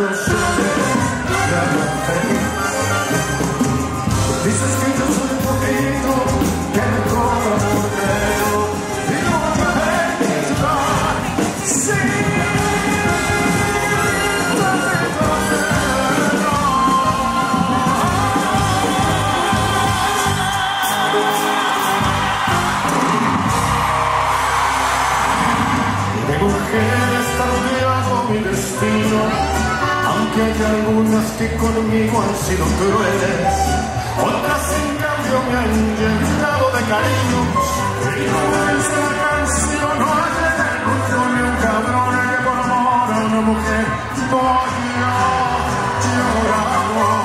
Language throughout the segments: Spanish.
sueños te hagan feliz. Dices que yo soy un poquito, que me cobra mortero y no me dejes llorar. Sí, de mujeres está rodeado mi destino, aunque hay algunas que conmigo han sido crueles, otras en cambio me han llenado de cariños. Y como dice la canción, no hay ni un cabrón que por amor a una mujer voy a llorar.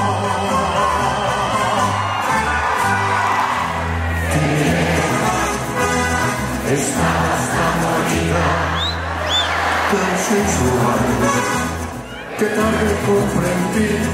Estás tan bonita, tan sensual, que tarde comprendí